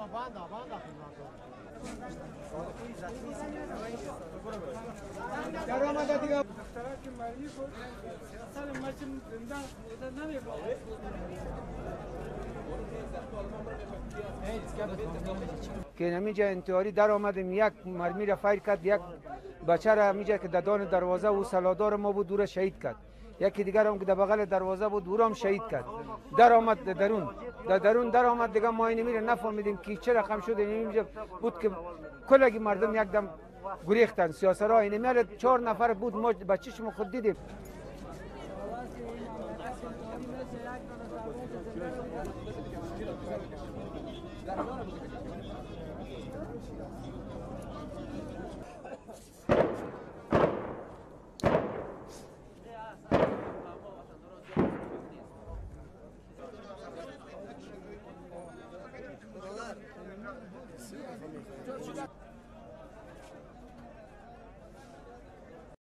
در آمده دیگه دخترک مردی بود اصلا مچم زندان بوده نمیباید که نمیجا انتحاری در آمدیم یک مرمی را فایر کرد یک بچه را میجا که ددان دروازه و سلادار ما بود دور شهید کرد یکی دیگر هم که در بغل دروازه بود دور هم شهید کرد در آمد درون در آمد دیگه ما اینو میره نفهمیدیم که چه رقم شد اینجا بود که کلگی مردم یک دم گریختن سیاسرها اینو میره 4 نفر بود ما بچه‌شون خود دیدیم